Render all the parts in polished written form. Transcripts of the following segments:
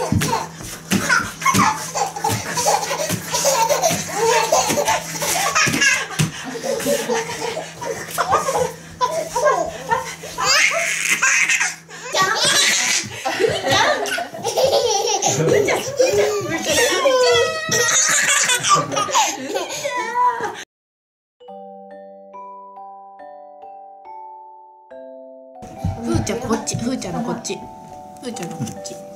ふーちゃんこっち、ふーちゃんのこっち、ふーちゃんのこっち。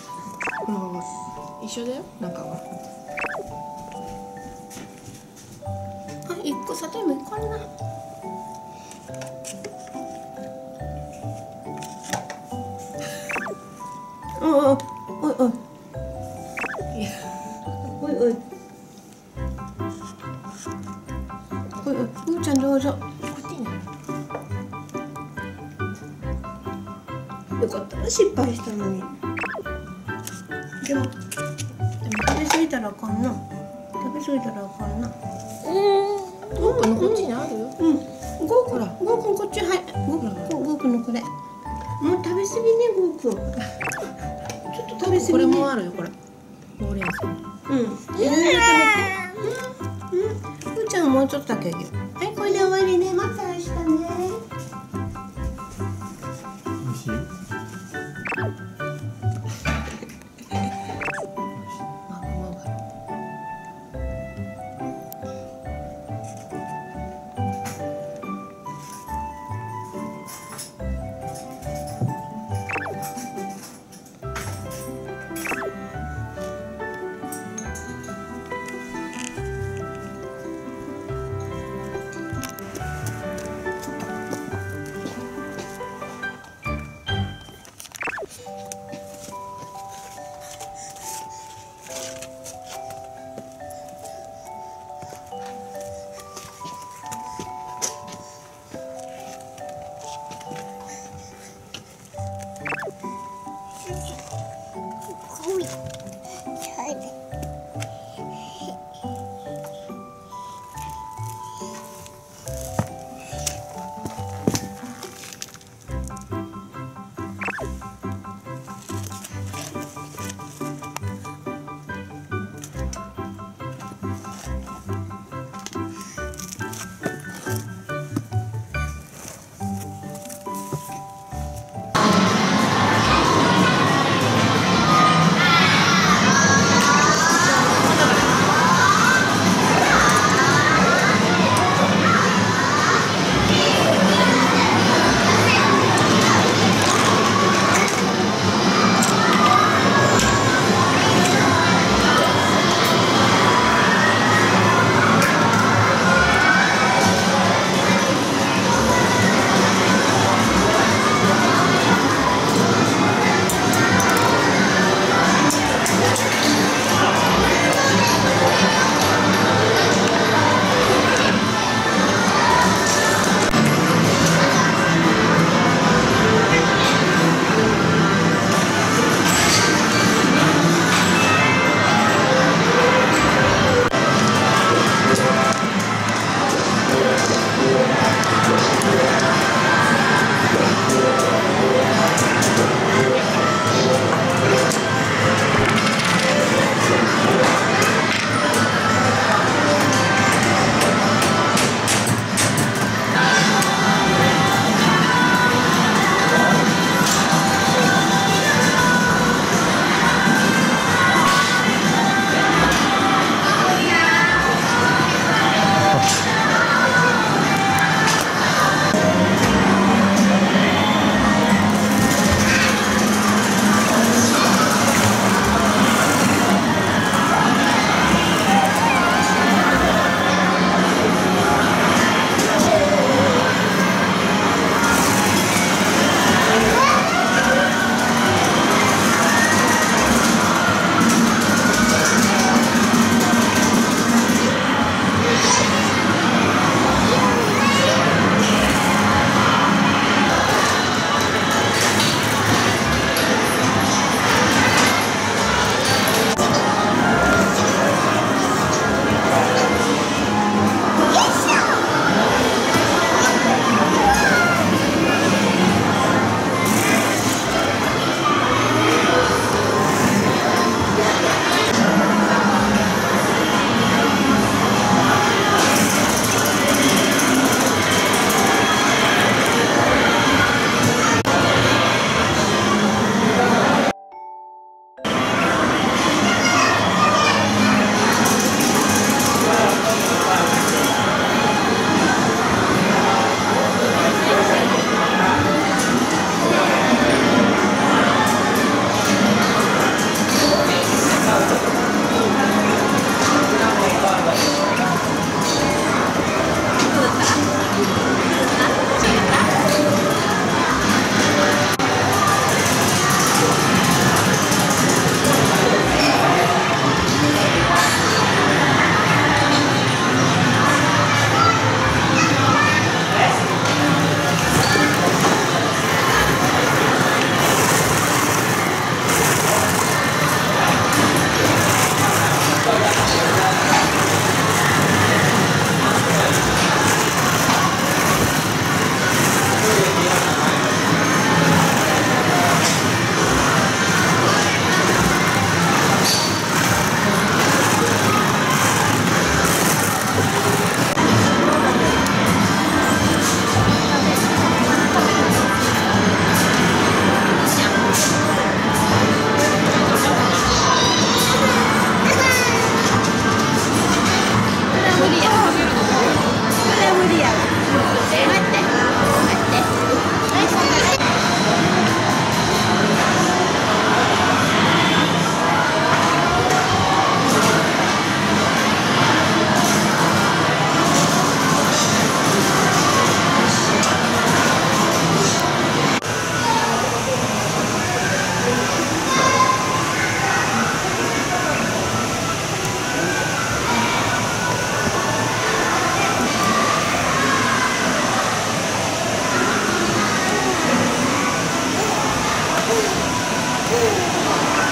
一緒だよ、中は。あ、一個里芋一個あるな。おいおいおい。おいおい。おいおい、ふーちゃんどうぞ。よかったな、失敗したのに。でも食べ過ぎたらあかんな。食べ過ぎたらあかんな。ゴーくんのこっちにあるよ。うん。ゴーくん、ゴーくんこっち、はい。ゴーくんのこれ。もう食べ過ぎね、ゴーくん。ちょっと食べ過ぎね。これもあるよ、これ。ほうれん草。うん。いろいろ食べて。ふーちゃんもうちょっとだけあげる。はい、これで終わりね。また明日ね。 美味しい？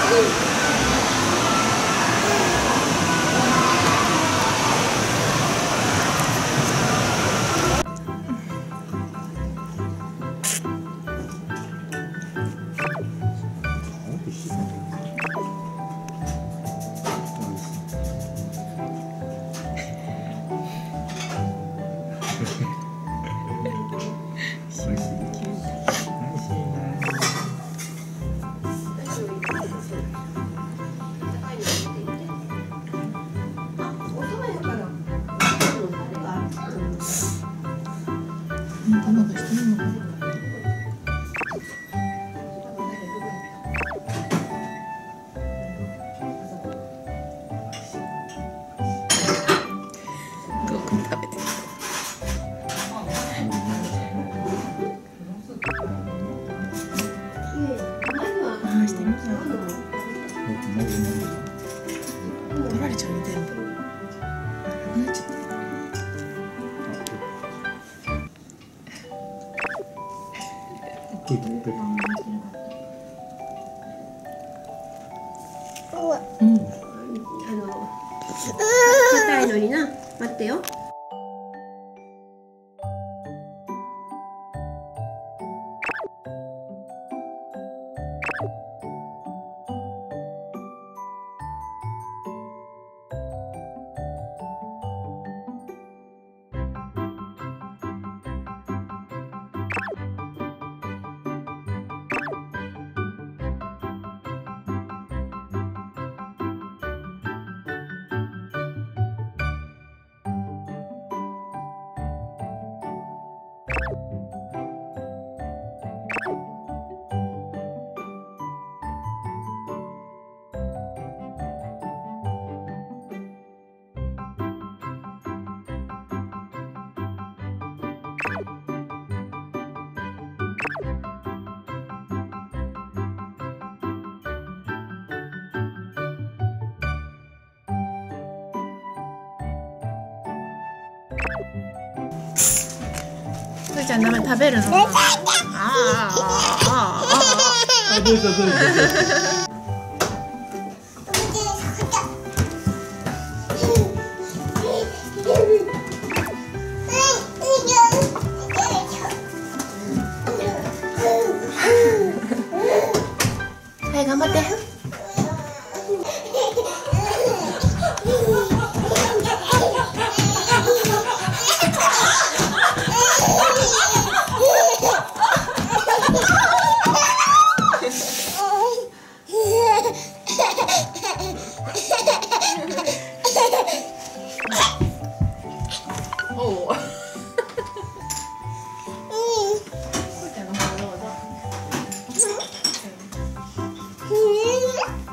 取られちゃうね、全部。なくなっちゃった。うん。硬いのにな。待ってよ。すーちゃんダメ、食べるの。 どうしたどうした。 はい、頑張って。おお。ちゃんの方どうぞ。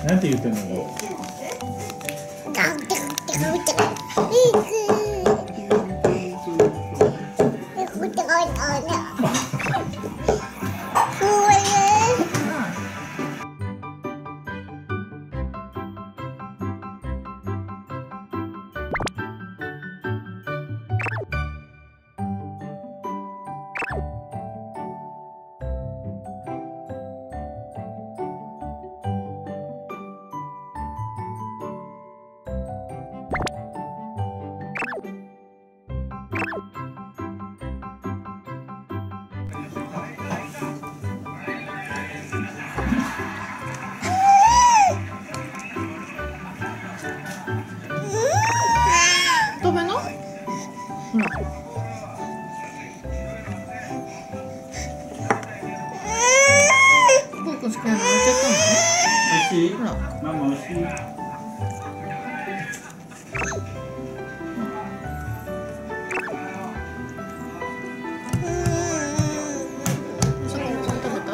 なんて言ってんの？ 食べな。ほら。ぽーくん好きなの置いちゃったの？ 美味しい？ ほら。 ママ美味しい？ 坂本さん食べた？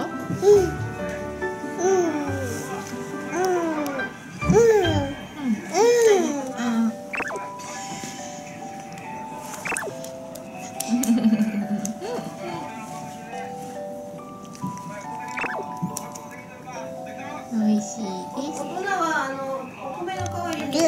美味しいです。 粉はお米の代わりに。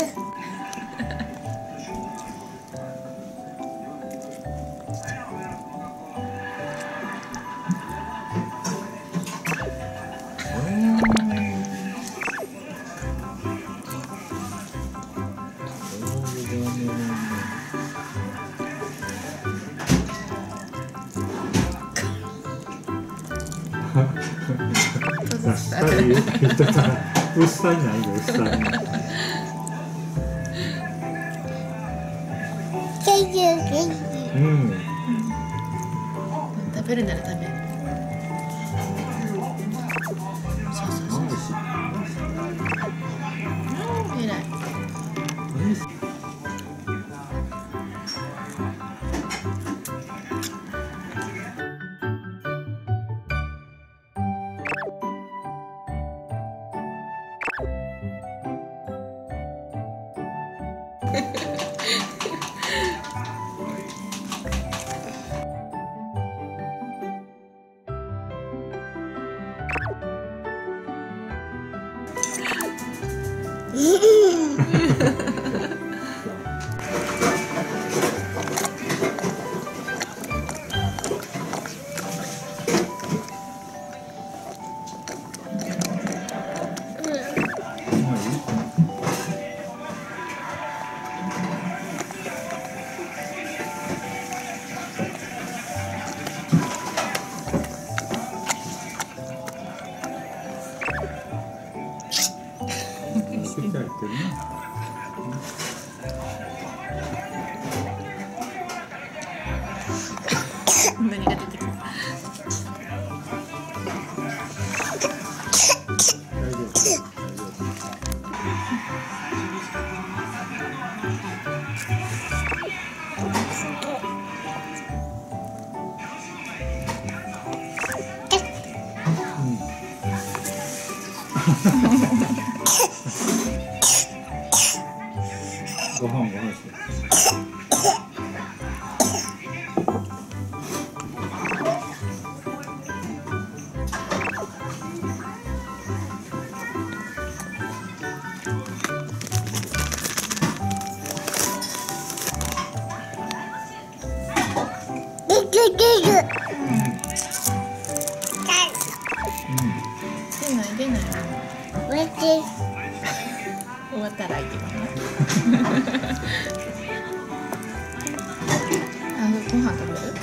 下に言ってたらうっさいないよ、うっさい。うん。 食べるなら食べる。そうそうそう。偉い。 好きだけどね。 何が出てくる？ 大丈夫。大丈夫。ご飯して。 出ない。終わったら行きます。ご飯食べる？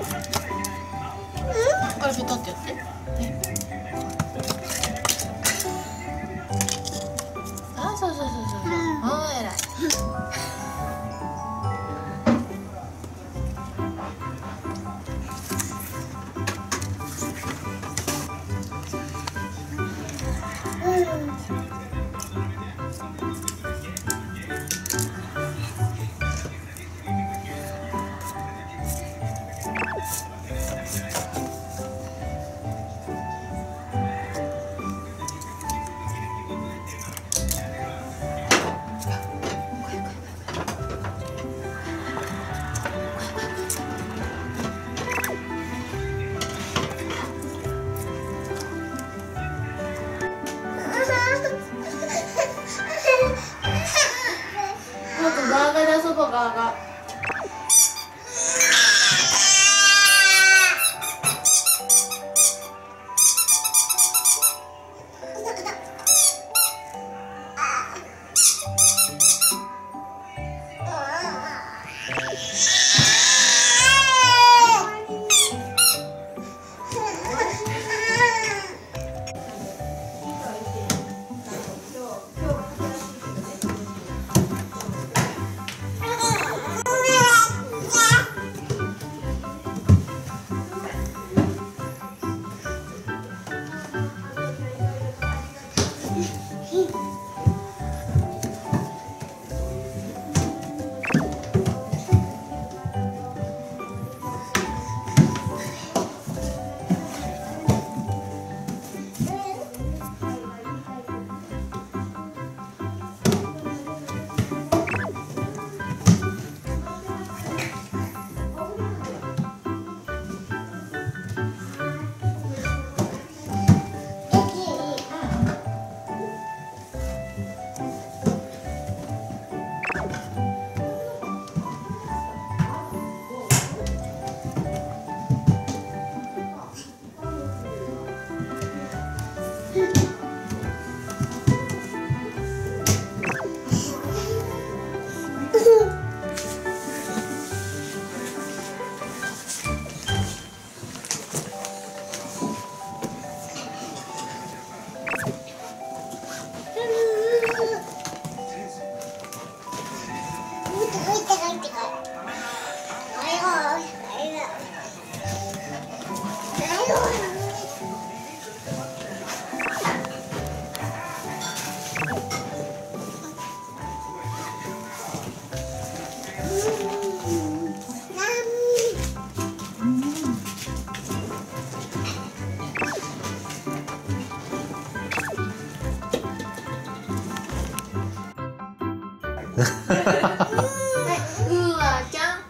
これペタってやって。あ、そうそうそうそう。ああ、偉い。ガーガーで遊ぼう、ガーガー。はい、うわちゃん。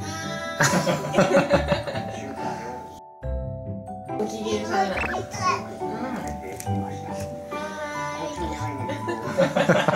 ご機嫌さん。はい。